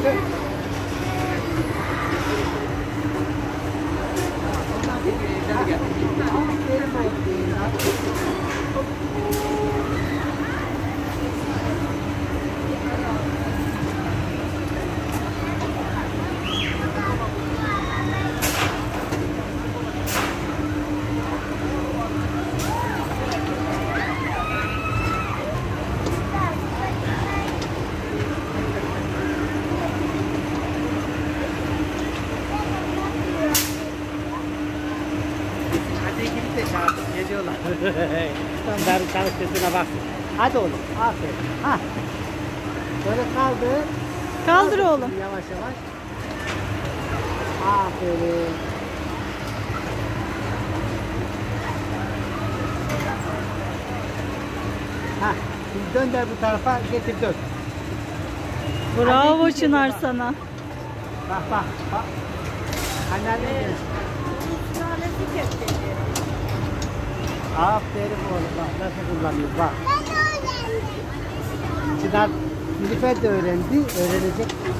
Dön. Aferin geliyorlar. Onların çalıştığına bak. Hadi oğlum. Aferin. Ha. Böyle kaldır. Kaldır oğlum. Yavaş yavaş. Aferin. Ha. Şimdi dönder bu tarafa getir dön. Bravo Çınar sana. Bak bak bak. Anneanne. Aferin oğlum bak nasıl kullanıyor bak. Çınar Nilüfer de öğrendi, öğrenecek.